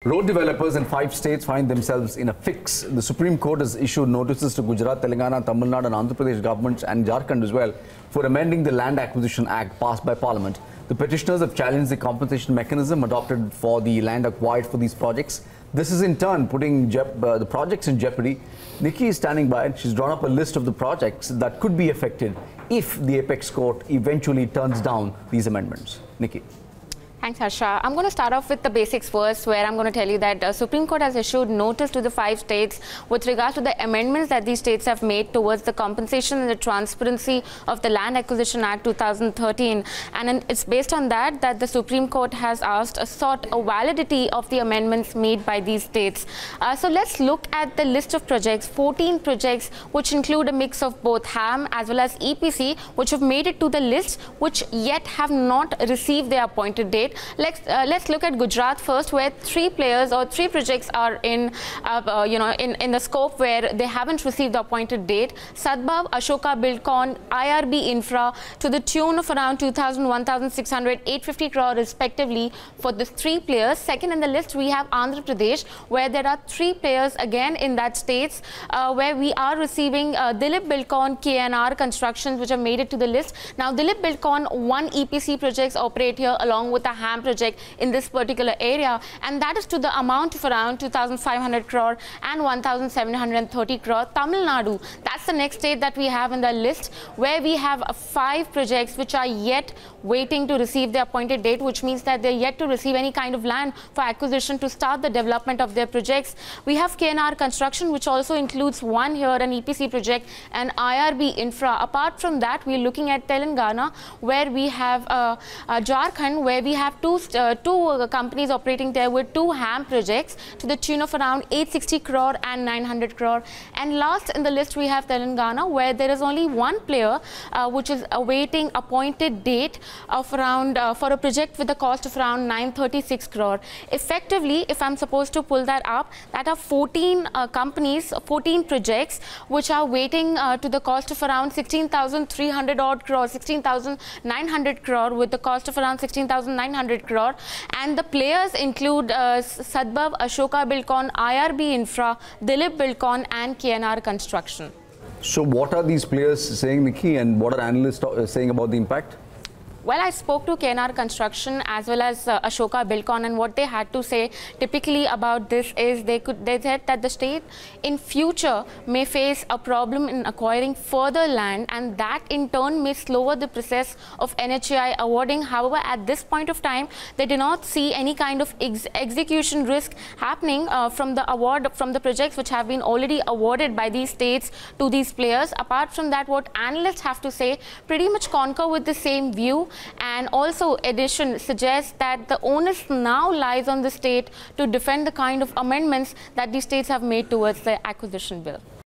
Road developers in 5 states find themselves in a fix. The Supreme Court has issued notices to Gujarat, Telangana, Tamil Nadu and Andhra Pradesh governments and Jharkhand as well for amending the Land Acquisition Act passed by Parliament. The petitioners have challenged the compensation mechanism adopted for the land acquired for these projects. This is in turn putting the projects in jeopardy. Nickey is standing by and she's drawn up a list of the projects that could be affected if the Apex Court eventually turns down these amendments. Nickey. Thanks, Harsha. I'm going to start off with the basics first, where I'm going to tell you that Supreme Court has issued notice to the 5 states with regards to the amendments that these states have made towards the compensation and the transparency of the Land Acquisition Act 2013. And it's based on that the Supreme Court has sought a validity of the amendments made by these states. So let's look at the list of projects, 14 projects, which include a mix of both HAM as well as EPC, which have made it to the list, which yet have not received their appointed date. Let's look at Gujarat first, where 3 players or 3 projects are in the scope where they haven't received the appointed date. Sadbhav, Ashoka Buildcon, IRB Infra, to the tune of around 2,000, 1,600, 850 crore respectively for the 3 players. Second in the list, we have Andhra Pradesh, where there are 3 players again in that states, where we are receiving Dilip Buildcon, KNR Constructions, which have made it to the list. Now, Dilip Buildcon, 1 EPC projects operate here along with a HAM project in this particular area, and that is to the amount of around 2,500 crore and 1,730 crore. Tamil Nadu, that's the next state that we have in the list, where we have 5 projects which are yet waiting to receive the appointed date, which means that they're yet to receive any kind of land for acquisition to start the development of their projects. We have KNR Construction, which also includes 1 here, an EPC project, and IRB Infra. Apart from that, we're looking at Telangana, where we have Jharkhand, where we have two companies operating there with 2 HAM projects to the tune of around 860 crore and 900 crore. And last in the list, we have Telangana, where there is only 1 player which is awaiting appointed date of around for a project with a cost of around 936 crore. Effectively, if I'm supposed to pull that up, that are 14 companies, 14 projects which are waiting to the cost of around 16,300 odd crore, 16,900 crore, with the cost of around 16,900 crore, and the players include Sadbhav, Ashoka Buildcon, IRB Infra, Dilip Buildcon and KNR Construction. So what are these players saying, Nickey, and what are analysts saying about the impact? Well, I spoke to KNR Construction as well as Ashoka Buildcon, and what they had to say typically about this is they said that the state in future may face a problem in acquiring further land, and that in turn may slower the process of NHAI awarding. However, at this point of time, they do not see any kind of execution risk happening from the projects which have been already awarded by these states to these players. Apart from that, what analysts have to say pretty much concur with the same view. And also, addition suggests that the onus now lies on the state to defend the kind of amendments that the states have made towards the acquisition bill.